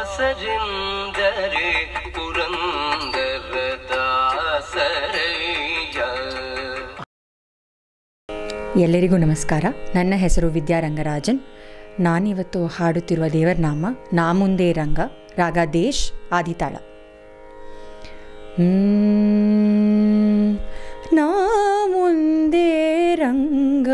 ದಾಸರಿಂದರೆ ಪುರಂದರ ದಾಸರಯ್ಯ. ಎಲ್ಲರಿಗೂ ನಮಸ್ಕಾರ. ನನ್ನ ಹೆಸರು ವಿದ್ಯಾ ರಂಗರಾಜನ್. ನಾನಿವತ್ತು ಹಾಡುತ್ತಿರುವ ದೇವರ ನಾಮ ನಾ ಮುಂದೆ ರಂಗ, ರಾಗ ದೇಶ್, ಆದಿತಾಳ. ನಾ ಮುಂದೆ ರಂಗ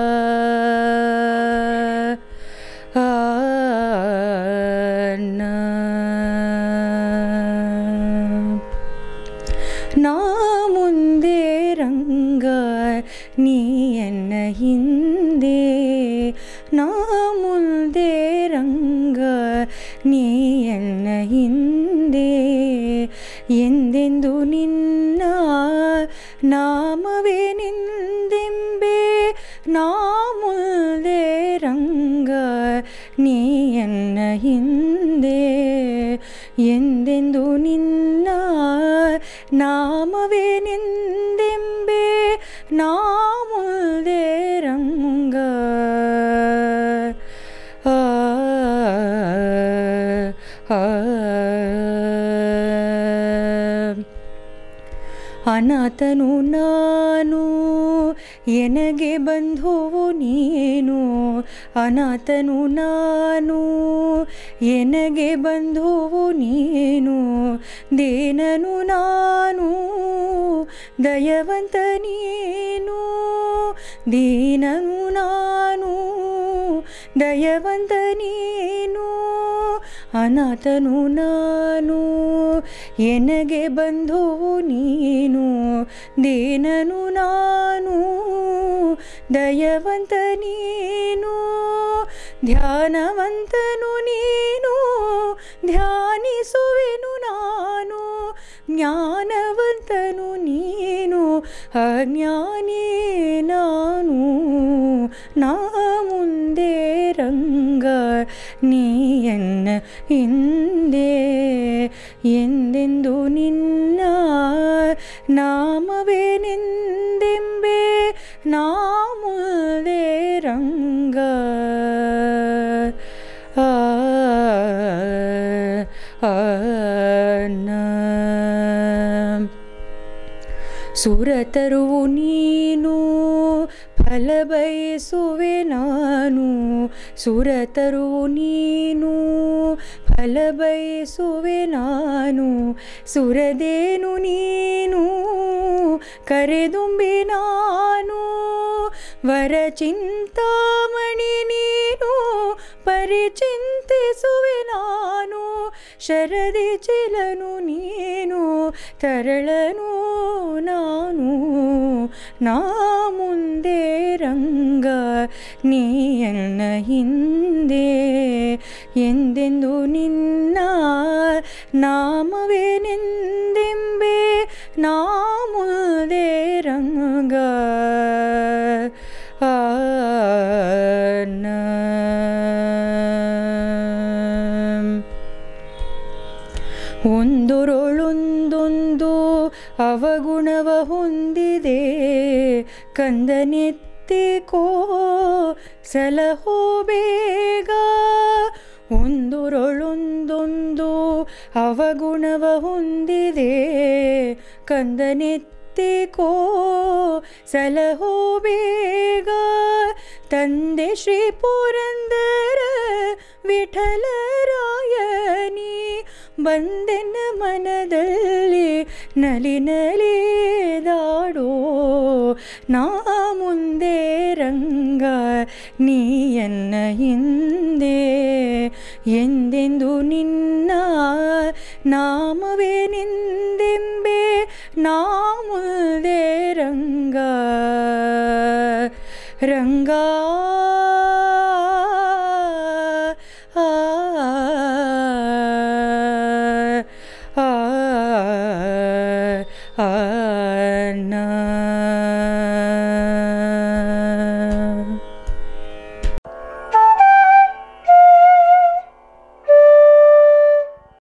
ನಾ ಮುಂದೆ ರಂಗ ನೀ ಎನ್ನ ಹಿಂದೆ, ನಾ ಮುಂದೆ ರಂಗ ನೀ ಎನ್ನ ಹಿಂದೆ, ಎಂದೆಂದು ನಿನ್ನ ನಾಮವೇ ನಿಂದೆಂಬೆ, ನಾ ಮುಂದೆ ರಂಗ ನೀ ಎನ್ನ ಹಿಂದೆ, ಎಂದೆಂದು ನಿನ್ನ ನಾಮವೇ ನಿಂದೆಂಬೆ, ನಾ ಮುಂದೆ ರಂಗ. ಅನಾಥನು ನಾನು ಎನಗೆ ಬಂಧುವು ನೀನು, ಅನಾಥನು ನಾನು ಎನಗೆ ಬಂಧುವು ನೀನು, ದೇನನು ನಾನು ದಯವಂತ ನೀನು, ದೀನನು ನಾನು ದಯವಂತ ನೀನು, ಅನಾಥನು ನಾನು ಎನಗೆ ಬಂಧುವು ನೀನು, ದೇನನು ನಾನು ದಯವಂತ ನೀನು, ಧ್ಯಾನವಂತನು ನೀನು ಧ್ಯಾನಿಸುವೆನು ನಾನು, ಜ್ಞಾನವಂತನು ನೀನು ಅಜ್ಞಾನಿ ನಾನು, ನಾ ಮುಂದೆ ರಂಗ ನೀ ಎನ್ನ ಹಿಂದೆ, ಎಂದೆಂದು ನಿನ್ನ ನಾಮವೇ ನಿಂದೆಂಬೆ, ನಾ ಮುಂದೆ ರಂಗ. ಸುರತರುವು ನೀನು ಫಲ ಬಯಸುವೆ ನಾನು, ಸುರತರುವು ನೀನು ಫಲ ಬಯಸುವೆ ನಾನು, ಸುರದೇನು ನೀನು ಕರೆದುಂಬೆ ನಾನು, ವರ ಚಿಂತಾಮಣಿ ನೀನು ಪರಿಚಿಂತಿಸುವೆ ನಾನು, ಶರದಿ ಚಿಲನು ನೀನು ತರಳನು ನಾನು, ನಾ ಮುಂದೆ ರಂಗ ನೀ ಎನ್ನ ಹಿಂದೆ, ಎಂದೆಂದು ನಿನ್ನ ನಾಮವೇ ನಿಂದೆಂಬೆ, ನಾ ಮುಂದೆ ರಂಗ. ಒಂದೊರಳೊಂದೊಂದು ಅವಗುಣವ ಹೊಂದಿದೆ, ಕಂದನೆತ್ತಿಕೋ ಸಲಹೋ ಬೇಗ, ಒಂದೊರಳೊಂದೊಂದು ಅವಗುಣವ ಹೊಂದಿದೆ, ಕಂದನೆತ್ತಿಕೋ ಸಲಹೋ ಬೇಗ, ತಂದೆ ಶ್ರೀ ಪುರಂದರ ವಿಠಲರಾಯನಿ ಬಂದೆನ್ನ ಮನದಲ್ಲಿ ನಲಿ ನಲಿದಾಡೋ, ನಾ ಮುಂದೆ ರಂಗ ನೀ ಎನ್ನ ಹಿಂದೆ, ಎಂದೆಂದು ನಿನ್ನ ನಾಮವೇ ನಿಂದೆಂಬೆ, ನಾ ಮುಂದೆ ರಂಗ. ರಂಗ ಆ